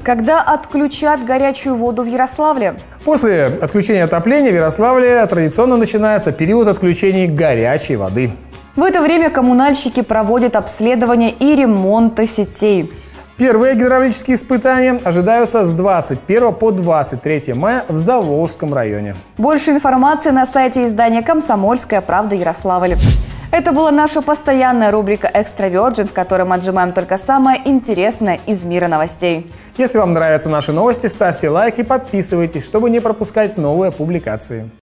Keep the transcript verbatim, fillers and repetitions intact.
Когда отключат горячую воду в Ярославле? После отключения отопления в Ярославле традиционно начинается период отключений горячей воды. В это время коммунальщики проводят обследование и ремонты сетей. Первые гидравлические испытания ожидаются с двадцать первого по двадцать третье мая в Заволжском районе. Больше информации на сайте издания «Комсомольская правда» Ярославль. Это была наша постоянная рубрика «Экстра Virgin», в которой мы отжимаем только самое интересное из мира новостей. Если вам нравятся наши новости, ставьте лайк и подписывайтесь, чтобы не пропускать новые публикации.